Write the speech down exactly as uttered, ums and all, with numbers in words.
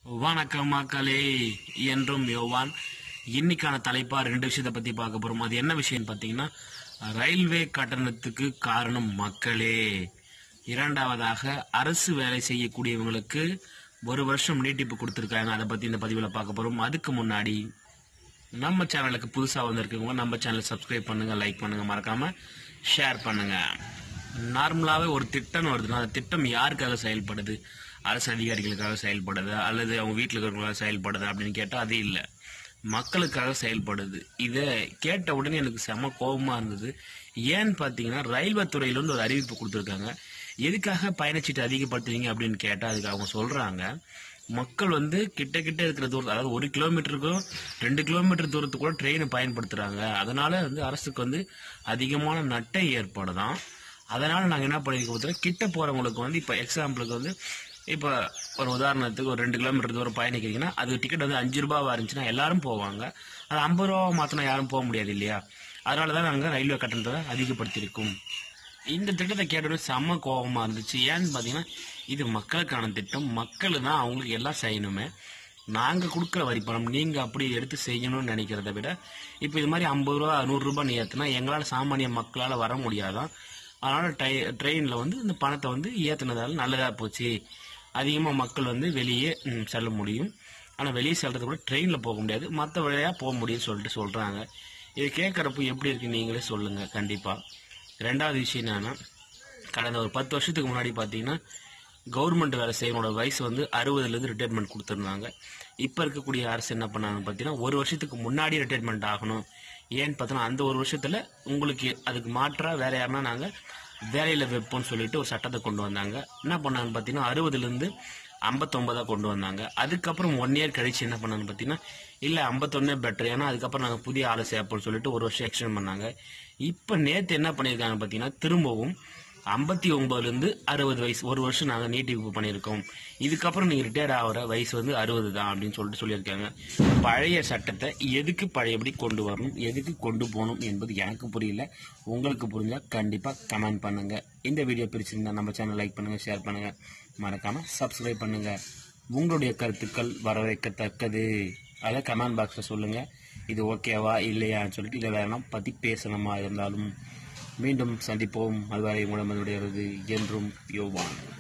வணக்கம் மக்களே, என்றும் யோவான். இன்னைக்கான தலைப்பா ரெண்டு விஷயத்தை பத்தி பார்க்க போறோம். அது என்ன விஷயம் பார்த்தீங்கன்னா, ரயில்வே கட்டணத்துக்கு காரணம் மக்களே. இரண்டாவதாக, அரசு வேலை செய்யக்கூடியவங்களுக்கு ஒரு வருஷம் நீட்டிப்பு கொடுத்துருக்காங்க. அதை பத்தி இந்த பதிவில் பார்க்க போறோம். அதுக்கு முன்னாடி நம்ம சேனலுக்கு புதுசா வந்திருக்கவங்க நம்ம சேனலை சப்ஸ்கிரைப் பண்ணுங்க, லைக் பண்ணுங்க, மறக்காம ஷேர் பண்ணுங்க. நார்மலாவே ஒரு திட்டம் வருதுன்னா அந்த திட்டம் யாருக்காக செயல்படுது? அரசு அதிகாரிகளுக்காக செயல்படுது அல்லது அவங்க வீட்டில் இருக்கிறவங்களுக்காக செயல்படுது அப்படின்னு கேட்டால் அது இல்லை, மக்களுக்காக செயல்படுது. இதை கேட்ட உடனே எனக்கு செம கோபமா இருந்தது. ஏன்னு பார்த்தீங்கன்னா, ரயில்வே துறையிலேருந்து ஒரு அறிவிப்பு கொடுத்துருக்காங்க. எதுக்காக பயணச்சீட்டு அதிகப்படுத்துவீங்க அப்படின்னு கேட்டால் அதுக்கு அவங்க சொல்றாங்க, மக்கள் வந்து கிட்ட கிட்ட இருக்கிற தூரம், அதாவது ஒரு கிலோமீட்டருக்கும் ரெண்டு கிலோமீட்டர் தூரத்துக்கு கூட ட்ரெயினை பயன்படுத்துறாங்க. அதனால வந்து அரசுக்கு வந்து அதிகமான நட்டை ஏற்படுதான். அதனால நாங்கள் என்ன பண்ணிருக்கோம், கிட்ட போறவங்களுக்கு வந்து இப்போ எக்ஸாம்பிளுக்கு வந்து இப்போ ஒரு உதாரணத்துக்கு ஒரு ரெண்டு கிலோமீட்டர் தூரம் பயணிக்கிறீங்கன்னா அது டிக்கெட் வந்து அஞ்சு ரூபாவா இருந்துச்சுன்னா எல்லாரும் போவாங்க. அது ஐம்பது ரூபாவை மாத்தினா யாரும் போக முடியாது இல்லையா? அதனால தான் நாங்கள் ரயில்வே கட்டணத்தை அதிகப்படுத்தியிருக்கோம். இந்த திட்டத்தை கேட்டோட செம்ம கோபமா இருந்துச்சு. ஏன்னு பார்த்தீங்கன்னா, இது மக்களுக்கான திட்டம், மக்கள் தான் அவங்களுக்கு எல்லாம் செய்யணுமே. நாங்கள் கொடுக்குற வரி பணம் நீங்கள் அப்படி எடுத்து செய்யணும்னு நினைக்கிறத விட இப்போ இது மாதிரி ஐம்பது ரூபா நூறு ரூபாய் ஏற்றுனா எங்களால் சாமானிய மக்களால் வர முடியாதான். அதனால டை ட்ரெயினில் வந்து இந்த பணத்தை வந்து ஏற்றுனதால நல்லதாக போச்சு. அதிகமாக மக்கள் வந்து வெளியே செல்ல முடியும். ஆனால் வெளியே செல்றது கூட ட்ரெயினில் போக முடியாது, மற்ற வழியாக போக முடியும்னு சொல்லிட்டு சொல்கிறாங்க. இது கேட்குறப்போ எப்படி இருக்கு நீங்களே சொல்லுங்கள் கண்டிப்பாக. ரெண்டாவது விஷயம் என்னன்னா, கடந்த ஒரு பத்து வருஷத்துக்கு முன்னாடி பார்த்தீங்கன்னா கவர்மெண்ட் வேலை செய்யறோட வயசு வந்து அறுபதுலேருந்து ரிட்டைர்மெண்ட் கொடுத்துருந்தாங்க. இப்போ இருக்கக்கூடிய அரசு என்ன பண்ணாங்க பார்த்தீங்கன்னா, ஒரு வருஷத்துக்கு முன்னாடி ரிட்டைர்மெண்ட் ஆகணும். ஏன்னு பார்த்தோன்னா, அந்த ஒரு வருஷத்தில் உங்களுக்கு அதுக்கு மாற்றாக வேற யாருன்னா நாங்கள் வேலையில் வைப்போம்னு சொல்லிட்டு ஒரு சட்டத்தை கொண்டு வந்தாங்க. என்ன பண்ணாங்கன்னு பார்த்தீங்கன்னா, அறுபதுலேருந்து ஐம்பத்தொம்பதாக கொண்டு வந்தாங்க. அதுக்கப்புறம் ஒன் இயர் கழிச்சு என்ன பண்ணாங்கன்னு பார்த்தீங்கன்னா, இல்லை ஐம்பத்தொன்னே பெட்டர், ஏன்னா அதுக்கப்புறம் நாங்கள் புதிய ஆளை சேர்ப்போம்னு சொல்லிட்டு ஒரு வருஷம் எக்ஸ்டெண்ட் பண்ணாங்க. இப்போ நேற்று என்ன பண்ணியிருக்காங்க பார்த்தீங்கன்னா, திரும்பவும் ஐம்பத்தி ஒன்பதுலேருந்து அறுபது வயசு ஒரு வருஷம் நாங்கள் நீட்டிப்பு பண்ணியிருக்கோம். இதுக்கப்புறம் நீங்கள் ரிட்டையர்ட் ஆகிற வயசு வந்து அறுபது தான் அப்படின்னு சொல்லிட்டு சொல்லியிருக்காங்க. பழைய சட்டத்தை எதுக்கு பழையபடி கொண்டு வரணும், எதுக்கு கொண்டு போகணும் என்பது எனக்கு புரியல. உங்களுக்கு புரிஞ்சால் கண்டிப்பாக கமெண்ட் பண்ணுங்க. இந்த வீடியோ பிடிச்சிருந்தா நம்ம சேனல் லைக் பண்ணுங்க, ஷேர் பண்ணுங்க, மறக்காம சப்ஸ்கிரைப் பண்ணுங்க. உங்களுடைய கருத்துக்கள் வரவேற்கத்தக்கது. அதை கமெண்ட் பாக்ஸில் சொல்லுங்க. இது ஓகேவா இல்லையான்னு சொல்லிட்டு, இல்லை வேற பற்றி பேசணுமா இருந்தாலும் மீண்டும் சந்திப்போம். அதுவரை உங்களிடமிருந்து என்றும் யோவான்.